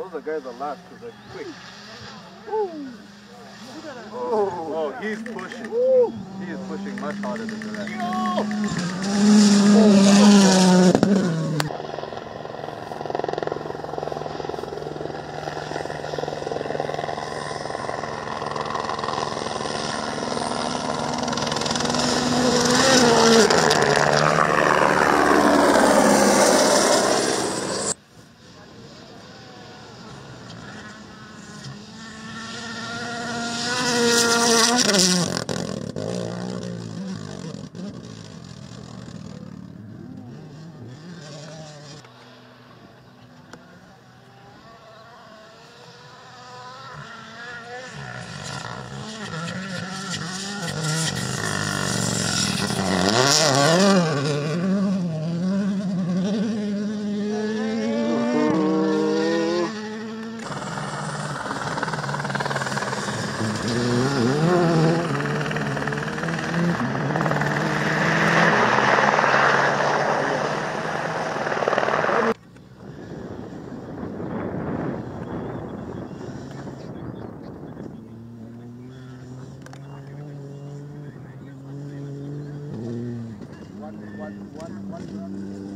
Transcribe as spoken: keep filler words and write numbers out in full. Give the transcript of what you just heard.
Those are guys that last because they're quick. Woo. Oh, oh, he's pushing. Woo. He is pushing much harder than the rest. One, one, one, one.